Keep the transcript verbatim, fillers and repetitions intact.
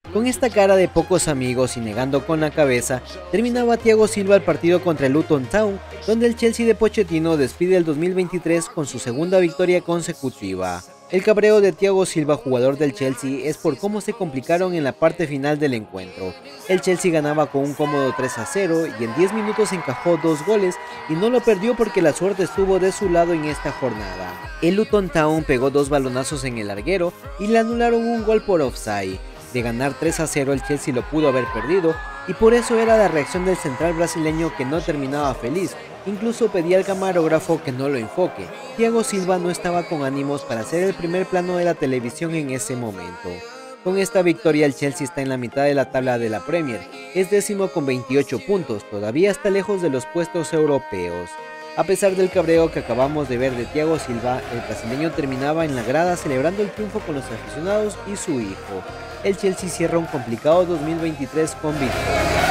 Con esta cara de pocos amigos y negando con la cabeza, terminaba Thiago Silva el partido contra el Luton Town, donde el Chelsea de Pochettino despide el dos mil veintitrés con su segunda victoria consecutiva. El cabreo de Thiago Silva, jugador del Chelsea, es por cómo se complicaron en la parte final del encuentro. El Chelsea ganaba con un cómodo tres a cero y en diez minutos encajó dos goles y no lo perdió porque la suerte estuvo de su lado en esta jornada. El Luton Town pegó dos balonazos en el larguero y le anularon un gol por offside. De ganar tres a cero el Chelsea lo pudo haber perdido y por eso era la reacción del central brasileño que no terminaba feliz, incluso pedía al camarógrafo que no lo enfoque. Thiago Silva no estaba con ánimos para ser el primer plano de la televisión en ese momento. Con esta victoria el Chelsea está en la mitad de la tabla de la Premier, es décimo con veintiocho puntos, todavía está lejos de los puestos europeos. A pesar del cabreo que acabamos de ver de Thiago Silva, el brasileño terminaba en la grada celebrando el triunfo con los aficionados y su hijo. El Chelsea cierra un complicado dos mil veintitrés con victoria.